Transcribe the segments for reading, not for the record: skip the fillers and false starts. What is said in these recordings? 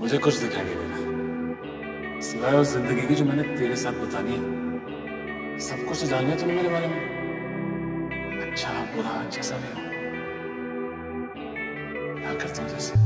मुझे कुछ दिखाई नहीं देना सिवाय उस जिंदगी की जो मैंने तेरे साथ बितानी है। सब कुछ जान लिया तूने मेरे बारे में, अच्छा बुरा जैसा भी हो। क्या करता हूँ जैसे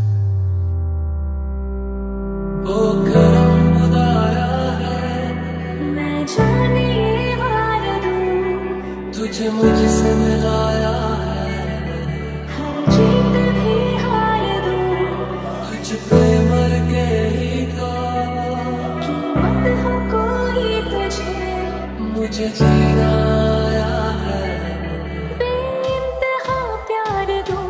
वो करम खुदाया है, मैं जाने वार दूं, तुझे मुझसे मिलाया है। हर जीत भी हार दूं, तुझ पे मर के ही तो कीमत हो कोई तुझे मुझे जीना आया है। बेइंतहा प्यार दूं।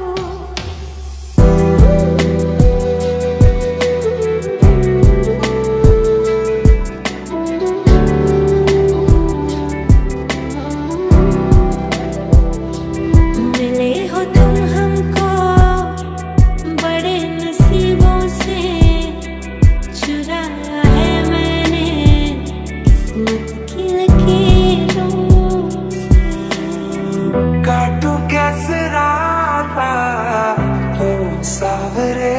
मिले हो तुम हमको बड़े नसीबों से, चुराया है मैंने किस्मत की लकीरों से। काटू कैसे राता हो सावरे,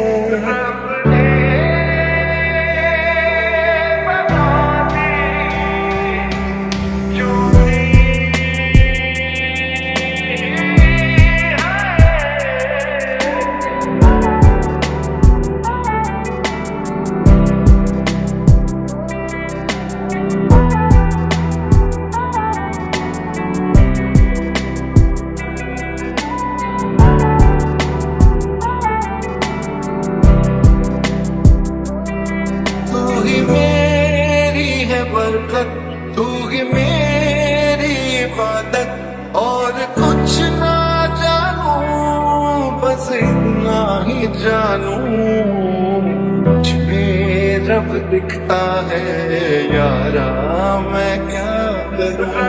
तू ही मेरी इबादत और कुछ ना जानू, बस इतना ही जानू। मुझ में रब दिखता है यारा, मैं क्या करूं।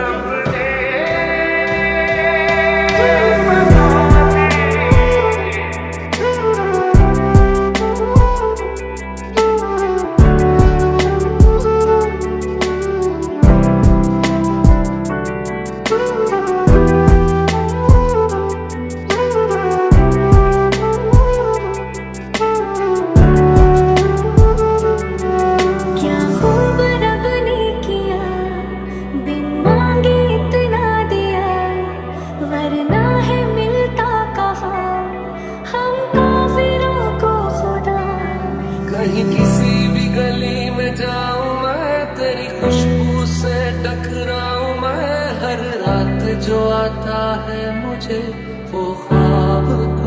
कहीं किसी भी गली में जाऊं मैं, तेरी खुशबू से टकराऊं मैं। हर रात जो आता है मुझे वो ख्वाब को,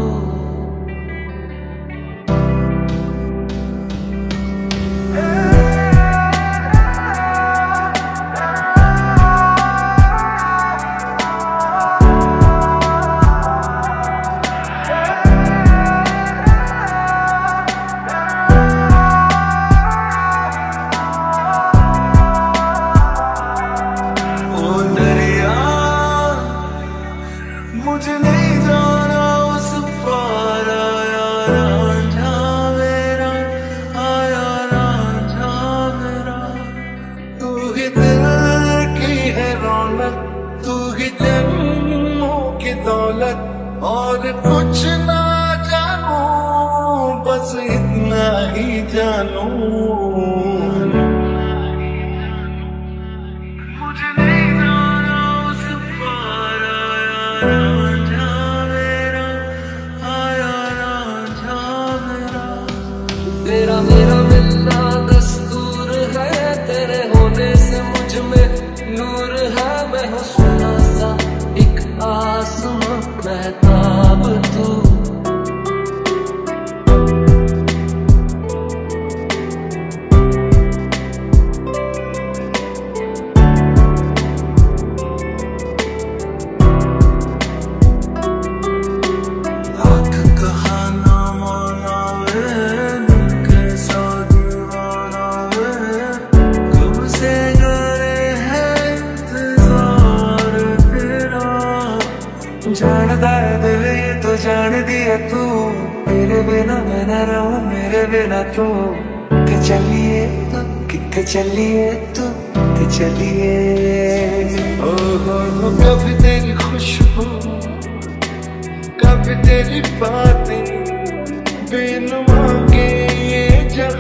मुझे नहीं जाना उस पार। आया रांझा मेरा, आया रांझा मेरा। तू ही दिल की है रौनक, तू ही जन्मों की दौलत और कुछ ना जानू, बस इतना ही जानू। मुझे नहीं जाना उस पार। रांझा मेरा, आया रांझा मेरा। तेरा मेरा मिलना दस्तूर है, तेरे होने से मुझ में नूर है। मैं हूँ सुना सा एक आसमां महताब तू। जानता है दिल ये तो जान दिया तू, तेरे बिना मैं न रहूं मेरे बिना तू। कि चलिए तो कि चलिए तो कि चलिए। ओहो कभी तेरी खुशबू, कभी तेरी बातें, बिन मांगे ये जग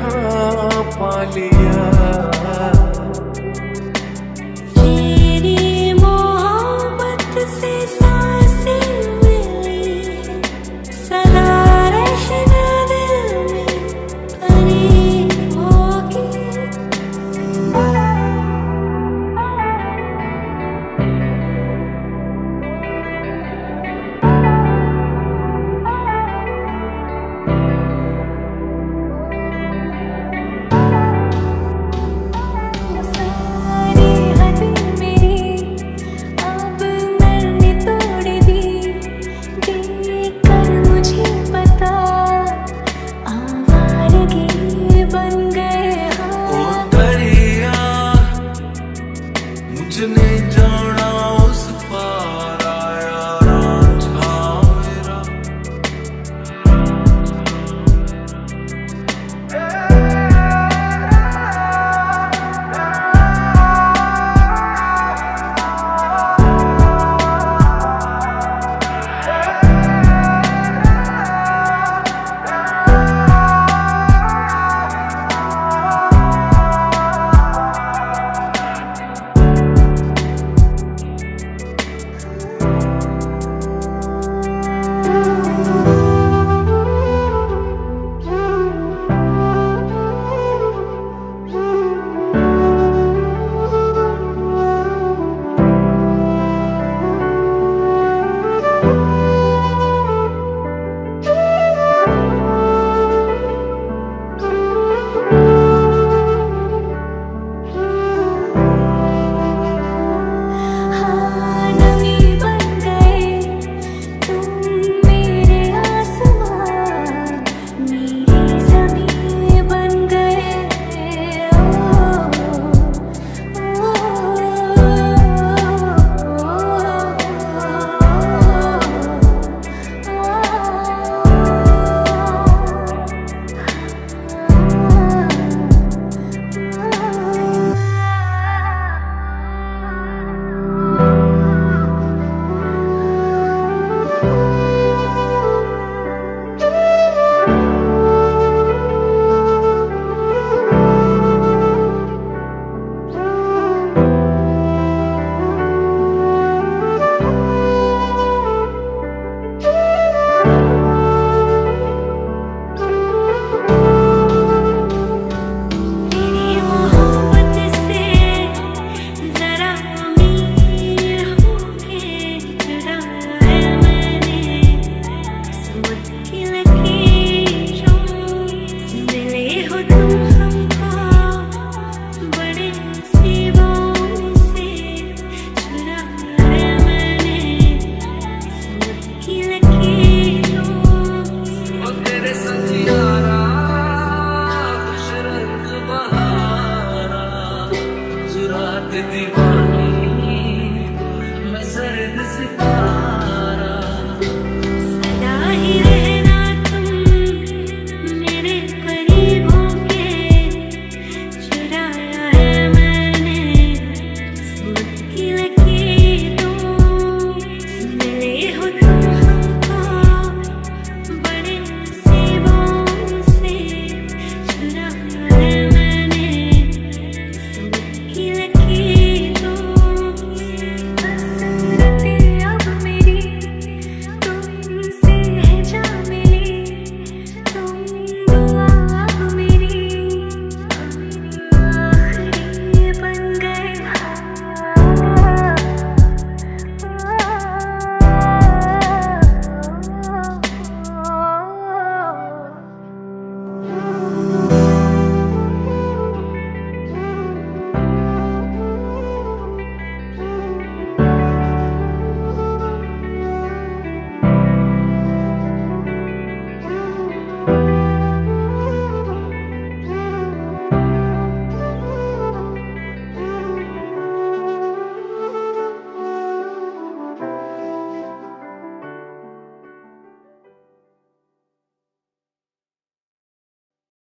तुम